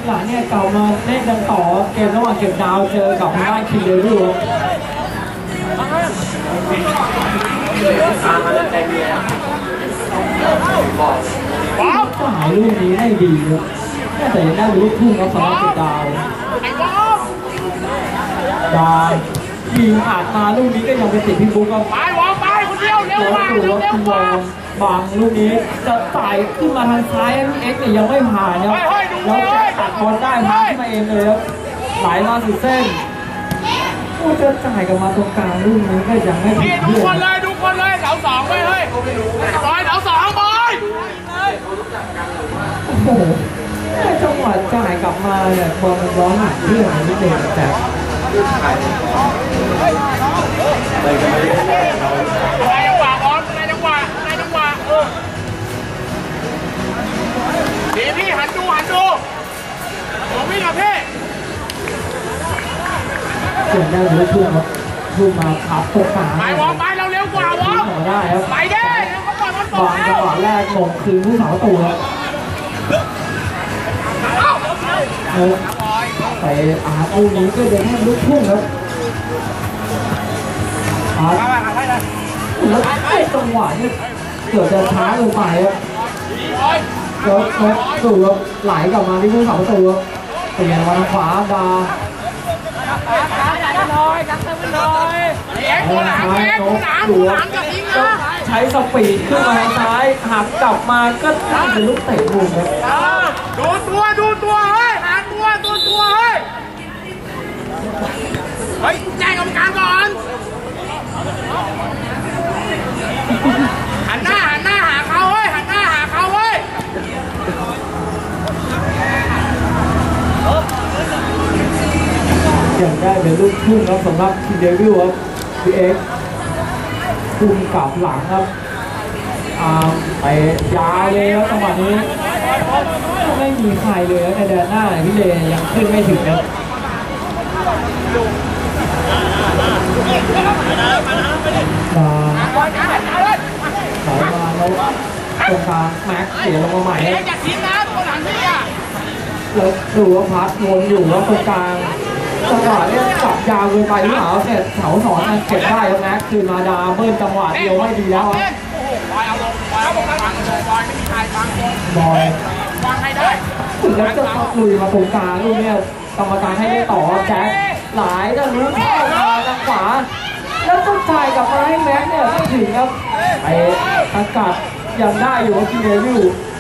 หลังเนี่ยเก่ามาเล่นกันต่อเกมระหว่างเก็บดาวเจอกับทางด้านคิงเดวิลจ่ายลูกนี้ได้ดีครับแต่ยังได้ลูกทุ่งครับสำหรับเก็บดาวยิงอาจมาลูกนี้ก็ยังเป็นติดพี่บุ๊กครับไปวางไปคนเดียวเร็วมาเร็วกว่าบางลูกนี้จะจ่ายขึ้นมาทางซ้ายลูกเอ็กซ์เนี่ยยังไม่ผ่านครับแล้วตัดบอลได้พาขึ้นมาเองเลยครับไหลมาสุดเส้นผู้จะจ่ายกันมาตรงกลางลูกนี้ก็ยังไม่ถึงดูคนเลยเสาสองไปเฮ้ยบอยเสาสองบอยโอ้โหจังหวะจ่ายกลับมาเนี่ยบอลมันร้อนหนักเรื่องนิดเดียวแต่ในจังหวะบอลในจังหวะดีพี่หันดูผมวิ่งกับพี่เสียงได้เลยทุ่มครับทุ่มมาขับตกขาไปวอมไปเราเร็วกว่าวอมได้ครับไปได้เขาปล่อยมันต่อแล้วจังหวะแรกมงคืนผู้สาวตัวไปอาร์ตลูกนี้ก็เดินให้ลูกทุ่งครับอาร์ตแล้วไอ้จังหวะนี่เกือบจะช้าลงไปครับแล้วดูครับไหลกลับมาที่ผู้สาวตัวเปลี่ยนมาทางขวาดาใช้สปีดขึ้นมาทางซ้ายหักกลับมาก็ได้เป็นลูกเตะมุมครับดูตัวเฮ้ยหาตัวเฮ้ยแจ้งกรรมการก่อนหันหน้าหาเขาเฮ้ยยังได้เป็นลูกทุ่งครับสำหรับคิงเดวิลครับพีเอ็กซ์คุมกลับหลังครับไปยาวเลยครับจังหวะนี้ไม่มีใครเลยในแดนหน้าพี่เลยังขึ้นไม่ถึงครับสายมาแล้วตรงกลางแม็กเสียลงมาใหม่แล้วดูว่าพัดวนอยู่แล้วตรงกลางจังหวะนี้จับยาวเกินไปหรือเปล่าเสร็จเสาสอนเก็บได้แล้วแม็กคืนมาดาเบิ้ลจังหวะเดียวไม่ดีแล้วบอยแล้วจะลุยมาตรงกลางลูกเนี่ยกรรมการให้ต่อแจ็คหลายจะรู้เข้ามาทางขวาแล้วต้องจ่ายกลับมาให้แม็กเนี่ยไม่ถึงครับไอ้อากาศยังได้อยู่ว่าคิงเดวิล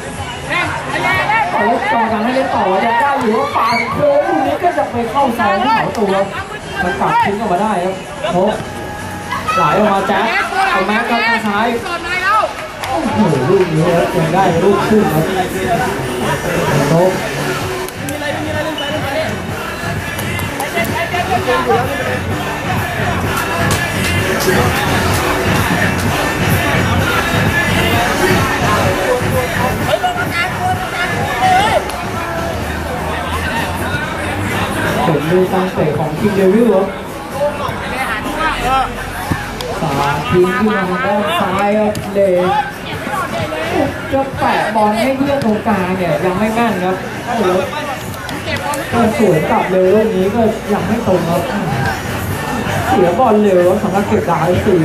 แล้วกรรมการให้เล่นต่อยังได้อยู่ว่าป่าโค้งลูกนี้ก็จะไปเข้าซ้ายที่เขาตัวมันกลับทิ้งออกมาได้ครับโค้งไหลออกมาแจ็คเอาแม็กก็ทางซ้ายโอ้โหลูกนี้ยังได้ลูกขึ้นครับโค้งเป็นมือตั้งเตะของคิงเดวิลครับทีมที่มาทางด้านซ้ายครับเลยจะแปะบอลให้เพื่อนตรงกลางเนี่ยยังไม่แม่นครับก็สวนกลับเร็วลูกนี้ก็ยังไม่ตรงครับเสียบอลเร็วสำหรับเก็บดาวเสีย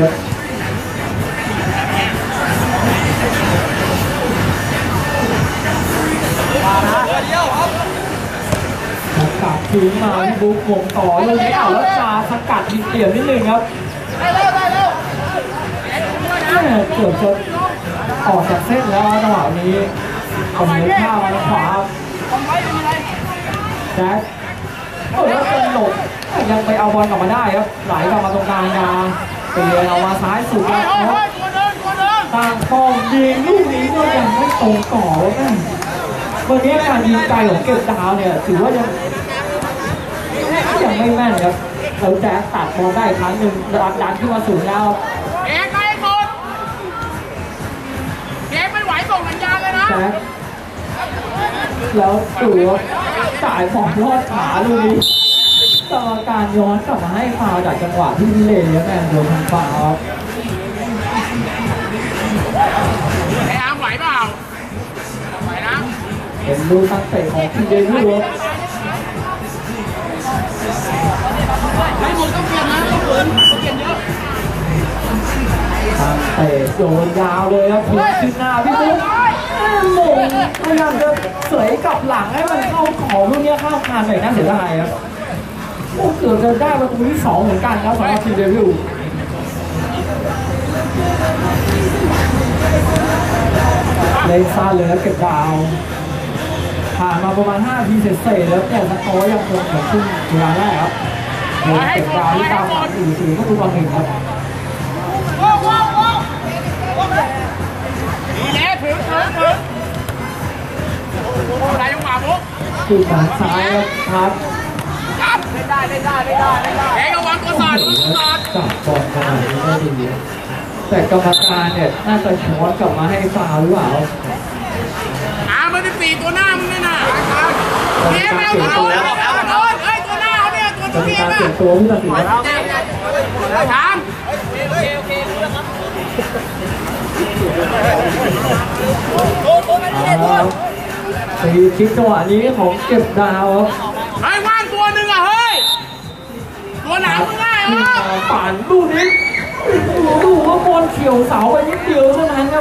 กลับทิ้งมาที่บุ๊กวงต่อลูกนี้เอาแล้วจาสกัดทีเปลี่ยนนิดนึงครับเกือบจะออกจากเส้นแล้วจังหวะนี้เอาเนื้อข้าวมาขวาแจ็คแล้วสนุกยังไปเอาบอลกลับมาได้ครับไหลกลับมาตรงกลางยาเปลี่ยนเอามาซ้ายสุดแล้วต่างฟองยิงลูกนี้ก็ยังไม่ตรงก่อเลยนะวันนี้การยิงไกลของเก็บดาวเนี่ยถือว่ายังไม่แม่นครับเราแจ็คตัดบอลได้ครั้งหนึ่งดันขึ้นมาสูงแล้วเอ๊ะใครกดเอ๊ะไม่ไหวส่งสัญญาณเลยนะแจ็คแล้วตัวจ่ายของลอดขาลูกนี้กรรมการย้อนกลับมาให้ฟาวล์จากจังหวะที่เล่และแมนโดนทำฟาวล์ไอ้อาร์มไหวเปล่าไหวนะเป็นลูกตั้งเตะของคิงเดวิลทางเตะโยนยาวเลยครับทิ้งขึ้นหน้าพี่ปุ๊กหม่งพยายามจะเสยกลับหลังให้มันเข้าของลูกนี้เข้าคานหน่อยน่าเสียดายครับโอ้เกือบจะได้ประตูที่2เหมือนกันครับสำหรับทีมเดวิลเลนซ่าเลยแล้วเก็บดาวผ่านมาประมาณ5 นาทีเสร็จแล้วแต่สกอร์ยังคงเหมือนขึ้นเวลาแรกครับเก็บดาวที่ตามหลัง4-0ก็คือวันหนึ่งครับดีแล้วถึงอะไรยังมาบุ๊กคือทางซ้ายครับได้เฮ้ยระวังตัวสอดจับบอลขนาดนี้ได้ดีแต่กรรมการเนี่ยน่าจะช้อนกลับมาให้ฟาวหรือเปล่ามันจะตีตัวหน้ามึงนี่นะเนี่ยแมวโดนเฮ้ยตัวหน้าเขาเนี่ยตัวนี้นะเปลี่ยนตัวผู้ตัดสินถามตีคลิกจังหวะนี้ของเก็บดาวเฮ้ยว่างตัวหนึ่งอ่ะเฮ้ยตัวหนาวมึงได้เหรอปั่นดูนี้ดูว่าบอลเขียวเสาไปนิดเดียวเท่านั้นครับ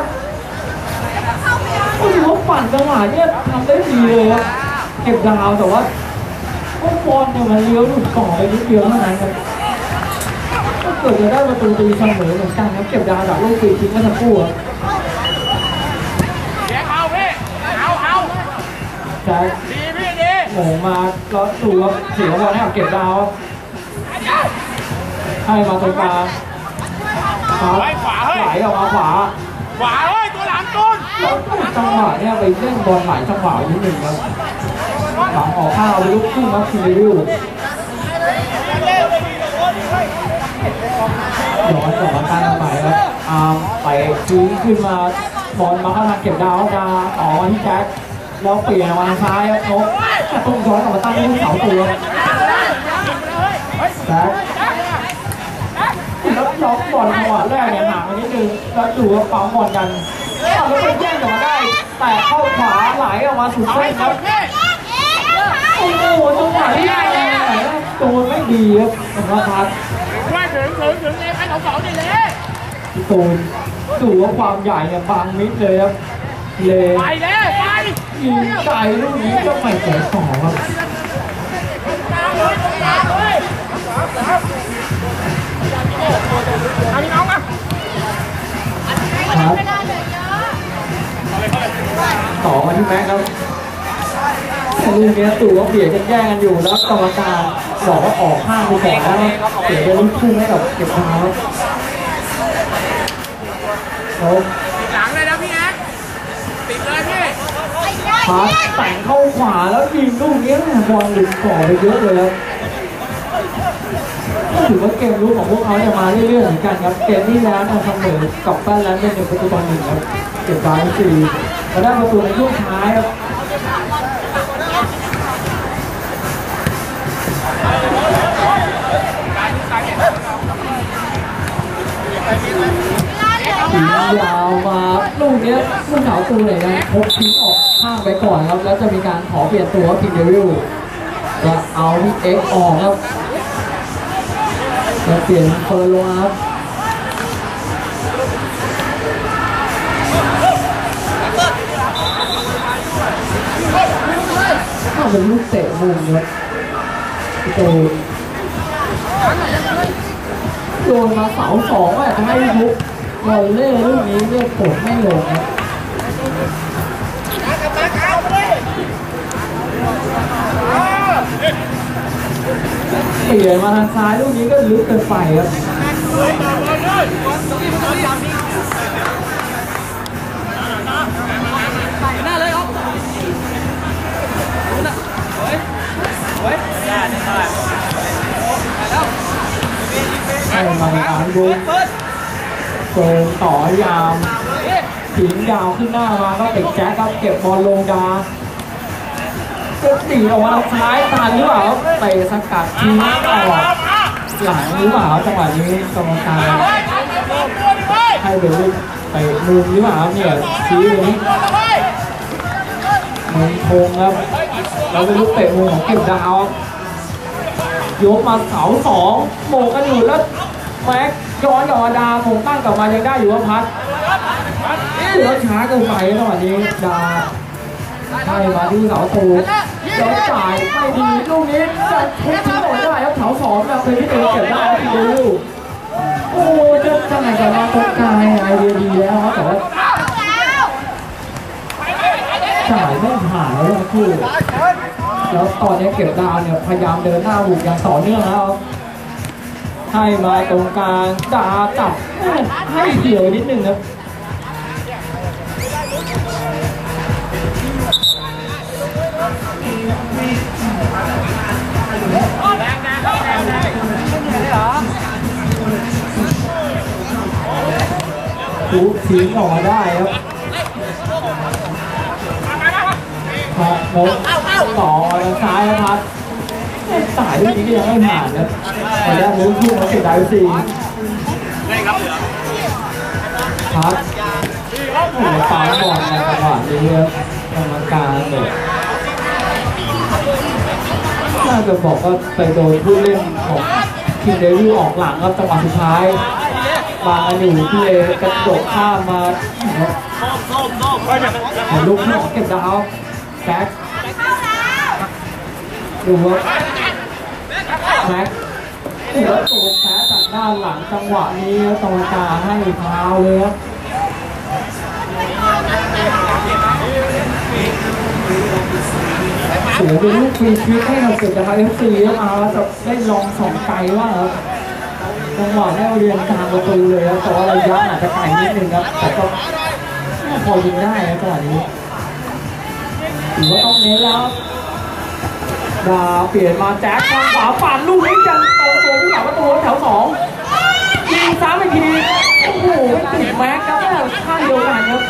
ดูว่าปั่นจังหวะเนี่ยทำได้ดีเลยครับเก็บดาวแต่ว่าบอลเนี่ยมันเลี้ยวหลุดกล่องไปนิดเดียวเท่านั้นครับก็เกิดจะได้ประตูตีเสมอเหมือนกันครับเก็บดาวจากลูกฟรีคิกเมื่อสักครู่ครับเอาพี่เอาแจ็คดีโหมาก็ดูว่าเสียบอลให้กับเก็บดาวให้มาตรงกลางขวาเฮ้ยไหลออกมาขวาเฮ้ยตัวหลังต้นจังหวะเนี่ยไปเล่นบอลหลายจังหวะนิดหนึ่งครับหลังออกข้าวไปลุกขึ้นมาทีเดียวย้อนกลับมาตั้งใหม่ครับไปทิ้งขึ้นมาบอลมาเข้าทางเก็บดาวดาต่อมาที่แจ็คแล้วเปลี่ยนมาซ้ายครับนกต้องย้อนกลับมาตั้งที่เสาตัวแจ็คแล้วล็อกบอลจังหวะแรกเนี่ยห่างไปนิดนึงแล้วดูว่าปั๊มบอลกันแล้วไปแย่งกลับมาได้แต่เข้าขวาไหลออกมาสุดเส้นครับโอ้โหจังหวะที่ตัวไม่ดีครับนะครับว่าถึงเลยไปสองนี่เลยตูนดูว่าความใหญ่เนี่ยบางมิดเลยครับเลยไปยิงไกลลูกนี้ก็ไม่เสียต่อครับเอาพี่น้องมาต่อมาที่แม็กครับลูกนี้ตู่ว่าเบียดกันแย่งกันอยู่แล้วกรรมการบอกว่าออกข้างไปก่อนแล้วเสียไปลูกพุ่งให้กับเก็บดาวหลังเลยนะพี่แอ๊กติดเลยพี่พาแต่งเข้าขวาแล้วยิงลูกนี้บอลหลุดก่อไปเยอะเลยครับก็ถือว่าเกมรู้ของพวกเขาจะมาเรื่อยๆเหมือนกันครับเกมที่แล้วเสมอกับแป้นแล้วเป็น1 ประตูต่อ 1ครับเก็บดาว4แล้วได้ประตูในช่วงท้ายครับยาวมาลูกนี้ลูกสาวตูไหนนะพกทิ้งออกข้างไปก่อนครับแล้วจะมีการขอเปลี่ยนตัวคิงเดวิลจะเอาพี่เอ็กออกครับจะเปลี่ยนเฟอร์ลงครับถ้าเป็นลูกเตะมุมครับตูโดนมาเสา2อ่ะให้ลุกบอลเล่ลูกนี้เลือกกดไม่ลงครับเปลี่ยนมาทางซ้ายลูกนี้ก็ลึกเกินไปครับหน้าเลยครับให้มาในการดูโกงต่อยาวถิงยาวขึ้นหน้ามาก็ติดแจ็คครับเก็บบอลลงดาก็ตีออกมาท้ายทันหรือเปล่าเตะสกัดทิ้งออกหลังหรือเปล่าจังหวะนี้กรรมการให้เบลล์เตะมุมหรือเปล่าเนี่ยชี้เลยมุมโค้งครับเราเป็นลูกเตะมุมของเก็บดาวยกมาเสา2โมกันอยู่แล้วแม็กย้อนดาผมตั้งกลับมายังได้อยู่ว่าพัดเหลือช้าเกินไปจังหวะนี้ดาให้มาที่เสาตูแล้วจ่ายไม่ดีลูกนี้จะทุบทิ้งออกได้ครับเสาสองแบบเป็นที่เดินเก็บได้ที่ดูโอ้จะไหนกันมาตรงกลางไอเดียดีแล้วครับแต่ว่าจ่ายไม่หายเลยคือแล้วตอนนี้เก็บดาวเนี่ยพยายามเดินหน้าบุกอย่างต่อเนื่องแล้วให้มาตรงกลางดาจับให้เกี่ยวนิดนึงครับทุบทิ้งออกมาได้ครับพอโน้ตต่อซ้ายครับสายด้วยนี้ก็ยังไม่ผ่านนะแต่แล้วลุ้นพุ่งมาเก็บได้สี่ครับโอ้ยปาบอลในจังหวะนี้ครับกรรมการเนี่ยน่าจะบอกว่าไปโดนผู้เล่นของทีมเดวิลออกหลังครับจังหวะสุดท้ายบางอันอยู่ที่กระโดดข้ามมาลูกนี้เก็บดาวแบ็คดูว่าแบ็คเสียตัวแพ้จากด้านหลังจังหวะนี้ตรงกลางให้เท้าเลยครับเสียเป็นลูกฟรีคิกให้กับเกิดจาก FC แล้วมาจะได้ลองสองไกลว่าครับจังหวะนี้เรียนกลางประตูเลยครับแต่ว่าระยะอาจจะไกลนิดนึงครับแต่ก็พอยิงได้นะจังหวะนี้ถือว่าต้องเน้นแล้วดาเปลี่ยนมาแจ็คทางขวาปั่นลูกนี้ยังตรงตัวที่หลังประตูแถวสองยิงซ้ำอีกทีโอ้โหติดแม็กครับข้างเดียวกันครับ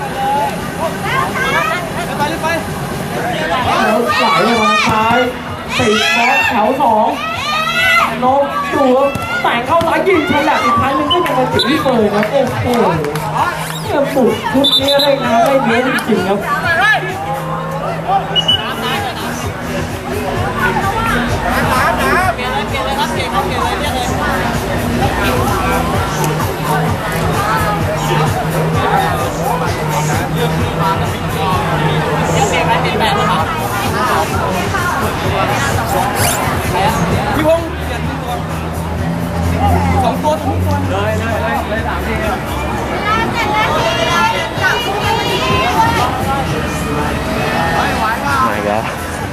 แล้วไหลมาซ้ายติดบอลแถวสองโน้ตดูแต่งเข้าซ้ายยิงฉลับอีกครั้งนึงก็ยังมาติดที่เปิดนะโอ้โหเนี่ยปุดชุดนี้ได้นะได้เยอะจริงๆครับพี่พงษ์สองตัวเลย3 ทีมาอีกแล้ว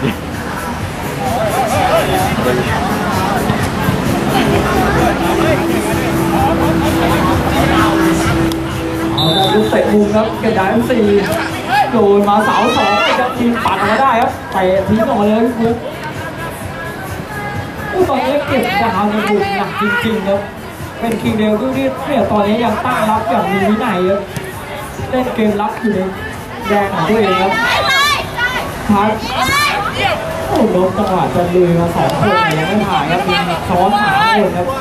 เอาละลูกเตะมุมครับเก็บได้ทั้งสี่โดนมาเสาสองจะทีมปัดออกมาได้ครับเตะทิ้งออกมาเลยพี่ปุ๊บตอนนี้เก็บดาวในบุกหนักจริงๆครับเป็นคิงเดลที่เนี่ยตอนนี้ยังตั้งรับอย่างมีวินัยครับเล่นเกมรับอยู่ในแดงของตัวเองครับพัดโอ้ล้มจังหวะจะลุยมา2 คนยังไม่ผ่านครับมีซ้อน3 คนครับ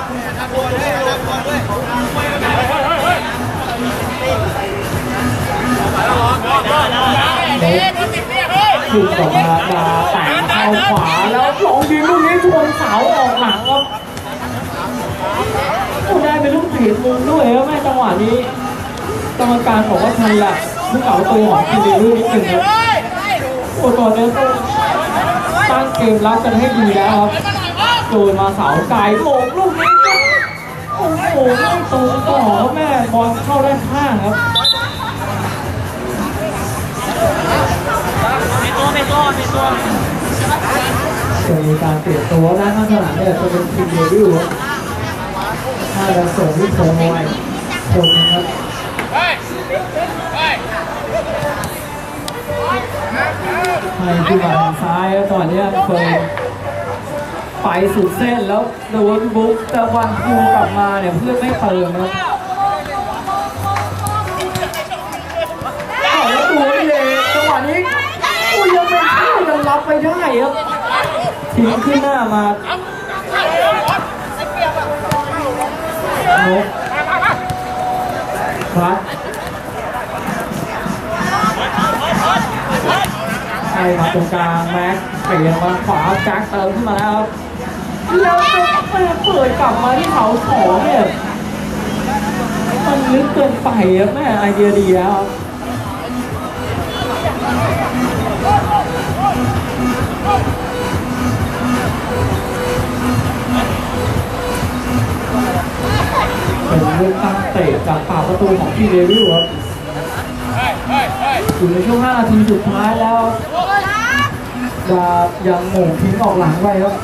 ขึ้นกับมาดาแต่งเข้าขวาแล้วลองยิงลูกนี้ชนเสาออกหลังครับโอ้ได้เป็นลูกถีบมุมด้วยครับแม่จังหวะนี้กรรมการบอกว่าทันแหละลูกเก่าตัวของทีมเดวิลนิดนึงครับโอ้ตอนนี้ต้องตั้งเกมรับกันให้ดีแล้วครับโดนมาเสาไกลโหมลูกนี้โอ้โหไม่ตรงต่อครับแม่บอลเข้าด้านข้างครับจะมีการเปลี่ยนตัวด้านข้างสนามเนี่ยจะเป็นทีมเดวิลครับถ้าเราส่งที่โซนไว้คนนะครับให้ที่มาทางซ้ายแล้วตอนนี้เคยไปสุดเส้นแล้วโดนบุ๊กแต่วันคูกลับมาเนี่ยเพื่อนไม่เติมนะแล้วตัวนี่เลยจังหวะนี้ยังไม่เข้ายังรับไปได้ครับทิ้งขึ้นหน้ามาโน้ตพัดให้มาตรงกลางแม็กเปลี่ยนมาขวาแจ็คเติมขึ้นมาแล้วครับแล้วจะเปิดกลับมาที่เสาสองเนี่ยมันลึกเกินไปครับแม่ไอเดียดีครับเป็นเรื่องตั้งเตะจากปากประตูของทีเดวิลครับอยู่ในช่วง5 นาทีสุดท้ายแล้วจะยังโหม่งทิ้งออกหลังไปครับ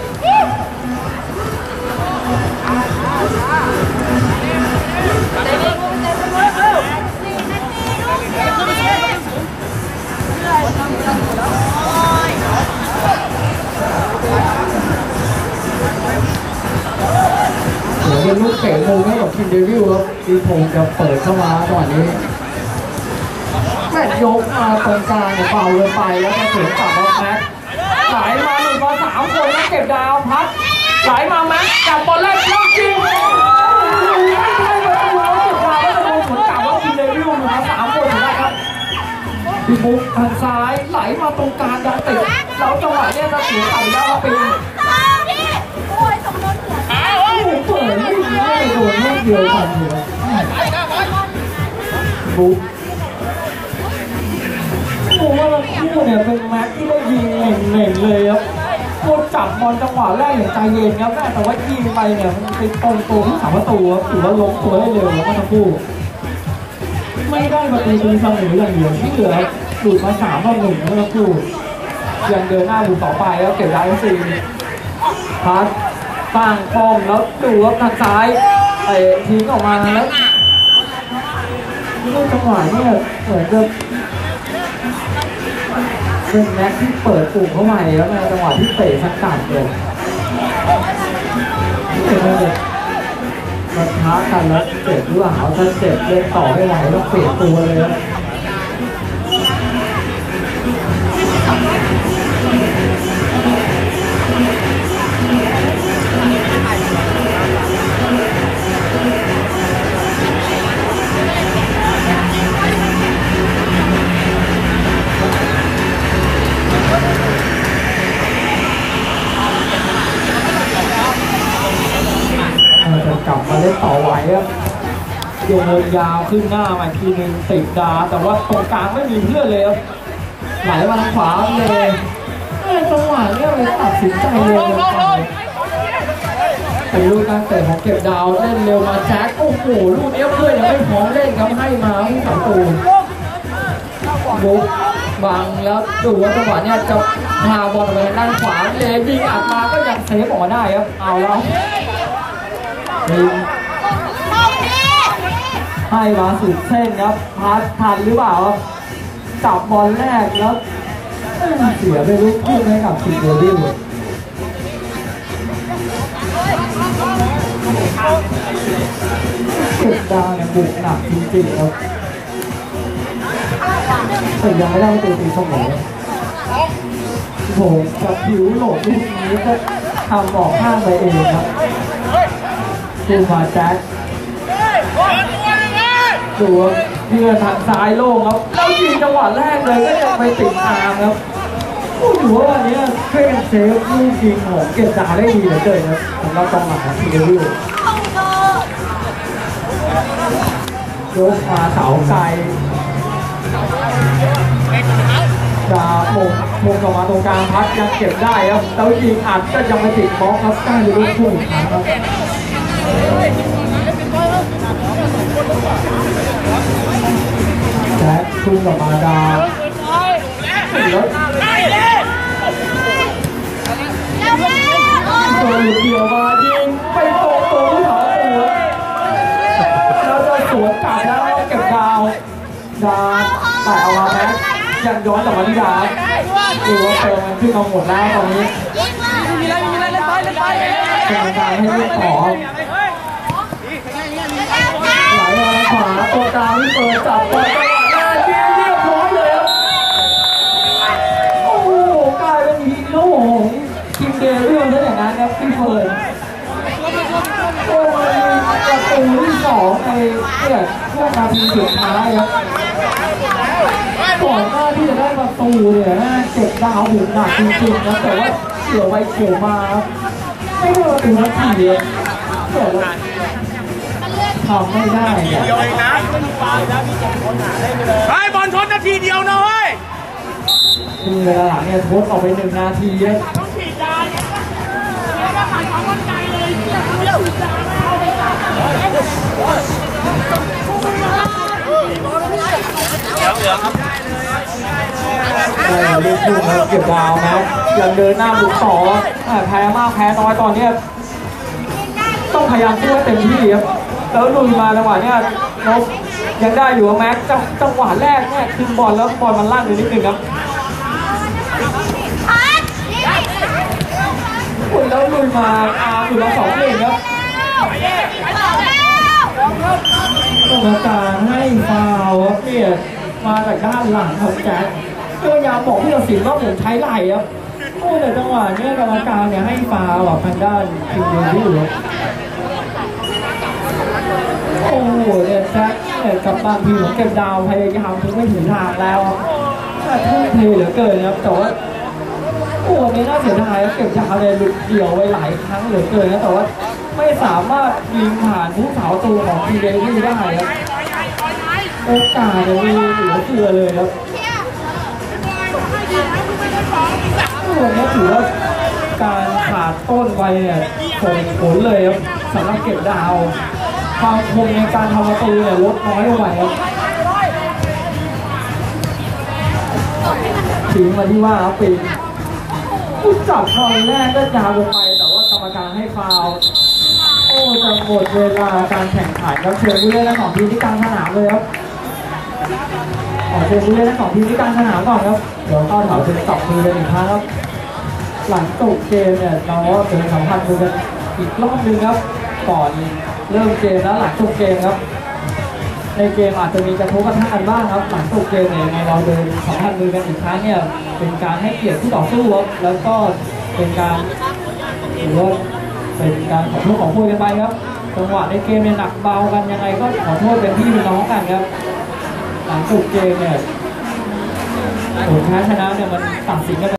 เดี๋ยวเป็นลูกเตะมุมให้กับทีมเดวิลครับดีพงจะเปิดเข้ามาตอนนี้แม่ยกมาตรงกลางเนี่ยเบาเลยไปแล้วมาถึงกับแม็กไหลมา1 ต่อ 3 คนแล้วเก็บดาวพัดไหลมาแม็กจับบอลแรกลูกจริงไม่ใช่ประตูแล้วเก็บดาวแล้วจะโดนสวนกลับว่าทีมเดวิลมา3 คนนะครับดีบุ๊กทางซ้ายไหลมาตรงกลางยังติดแล้วจังหวะเนี่ยจะเสียไปแล้วปีเปิดไม่โดนลูกเดียวกันเลยบุ๊กผมว่าเราคู่เนี่ยเป็นแม็กที่ได้ยิงเหน่งเลยครับโคตรจับบอลจังหวะแรกอย่างใจเย็นครับแต่ว่ายิงไปเนี่ยมันไปตรงตัวที่3 ประตูครับถือว่าล้มตัวได้เร็วแล้วก็ทั้งคู่ไม่ได้ประตูตีเสมออย่างเดียวที่เหลือหลุดมา3 ต่อ 1แล้วทั้งคู่ยังเดินหน้าอยู่ต่อไปแล้วเก็บได้4พัดตั้งป้อมแล้วดูว่าทางซ้ายทิ้งออกมาแล้วนี่จังหวะเนี่ยเหมือนจะเป็นแม็กที่เปิดปุ่มเข้ามาแล้วในจังหวะที่เตะสักกัดเลยมาท้ากันแล้วเจ็บหรือเปล่าถ้าเจ็บเล่นต่อไม่ไหวแล้วเปลี่ยนตัวเลยจะกลับมาเล่นต่อไหวครับโยนยาวขึ้นหน้ามาทีนึงติดดาแต่ว่าตรงกลางไม่มีเพื่อนเลยครับไหลมาทางขวาเลยจังหวะนี้เลยตัดสินใจเร็วเป็นลูกการเตะของเก็บดาวเล่นเร็วมาแจ็คโอ้โหลูกนี้เพื่อนยังไม่พร้อมเล่นครับให้มาที่3 ประตูบุ๊กบังแล้วดูว่าจังหวะนี้จะพาบอลไปด้านขวาเลยยิงอัดมาก็ยังเซฟออกมาได้ครับเอาแล้วให้มาสุดเส้นครับพัดทันหรือเปล่าครับจับบอลแรกแล้วเสียไปลูกพุ่งให้กับทีมเดวิลเก็บดาวเนี่ยบุกหนักจริงๆครับแต่ยังไม่ได้ประตูตีเสมอผมกับผิวโหลดลูกนี้ก็ทำออกข้างไปเองครับดูมาแจ็คดูเพื่อนทางซ้ายโล่งครับแล้วยิงจังหวะแรกเลยก็จะไปติดทางครับถือว่าวันนี้ช่วยกันเซฟลูกยิงของเก็บดาวได้ดีเหลือเกินครับสำหรับกองหลังของทีเดวิลยกมาเสาไกลจะมงกลับมาตรงกลางพัดยังเก็บได้ครับแล้วยิงอัดก็ยังไม่ติดบล็อกครับได้ลูกพุ่งอีกครั้งครับแจ็คพุ่งกับมาดาแล้วตัวเดียวมายิงไปโตที่หาตัวแล้วจะสวนกลับแล้วเก็บดาวแต่เอามาแม็กยังย้อนกลับมาที่ดาดูว่าเติมมันขึ้นมาหมดแล้วตอนนี้เป็นการให้ลูกต่อไหลมาขวาตัวกลางที่เปิดจับบอลจังหวะแรกที่เรียบร้อยเลยครับโอ้โหกลายเป็นฮีโร่ของทีมเดวิลได้อย่างนั้นครับพี่เฟิร์นโอ้ยประตูที่2ในช่วงนาทีสุดท้ายครับก่อนหน้าที่จะได้ประตูเนี่ยเก็บดาวบุกหนักจริงๆนะแต่ว่าเกี่ยวไปเกี่ยวมาไม่ได้ประตูทักทีเดียวทำไม่ได้เนี่ยเดียวเองนะไอ้บอลชนนาทีเดียวนะเว้ยคือเวลาหลังเนี่ยทดออกไป1 นาทีครับต้องฉีดยาเนี่ยแล้วก็หมายความมั่นใจเลยเดี๋ยวครับเล่นคู่ครับเก็บดาวนะยังเดินหน้าบุกต่อแพ้มากแพ้น้อยตอนนี้ต้องพยายามสู้ให้เต็มที่ครับแล้วลุยมาจังหวะเนี้ยนกยังได้อยู่แม็กจังหวะแรกเนี่ยคือบอลแล้วบอลมันลั่นอยู่นิดนึงครับแล้วลุยมาอยู่มา2-1ครับกรรมการให้ฟาวล์เนี่ยมาจากด้านหลังของแจ็คก็พยายามบอกพี่ตัดสินว่าผมใช้ไหล่ครับโอ้แต่จังหวะนี้กรรมการเนี่ยให้ฟาวล์ทางด้านทีมเดวิลโอ้โหเนี่ยแจ็คเนี่ยกับบางทีของเก็บดาวพยายามถึงไม่ถึงทางแล้วทุ่มเทเหลือเกินครับแต่ว่าโอ้เนี่ยน่าเสียดายเก็บดาวเนี่ยหลุดเดี่ยวไว้หลายครั้งเหลือเกินนะแต่ว่าไม่สามารถยิงผ่านผู้สาวตัวของทีมเดวิลได้ครับโอกาสเนี่ยมีเหลือเฟือเลยครับวันนี้ถือว่าการขาดต้นไปเนี่ยส่งผลเลยครับสำหรับเก็บดาวความคมในการทำประตูเนี่ยลดน้อยลงไปครับถึงมาที่ว่าครับปีผู้จับตอนแรกก็ยาวลงไปแต่ว่ากรรมการให้ฟาวล์โอ้จะหมดเวลาการแข่งขันครับเชิญผู้เล่นทั้ง2 ทีมที่กลางสนามเลยครับเชิญผู้เล่นทั้ง2 ทีมที่กลางสนามก่อนครับเดี๋ยวเข้าแถวเป็นจับมือกันอีกครั้งครับหลังจบเกมเนี่ยเราก็เป็นสัมพันธ์กันอีกรอบนึงครับก่อนเริ่มเกมแล้วหลังจบเกมครับในเกมอาจจะมีกระทบกระทั่งกันบ้างครับหลังจบเกมเนี่ยยังไงเราเดินสัมพันธ์มือกันอีกครั้งเนี่ยเป็นการให้เกียรติผู้ต่อสู้ครับแล้วก็เป็นการถือว่าเป็นการขอโทษของคุยกันไปครับจังหวะในเกมเนี่ยหนักเบากันยังไงก็ขอโทษเป็นพี่เป็นน้องกันครับหลังจบเกมเนี่ยผลแพ้ชนะเนี่ยมันตัดสินกัน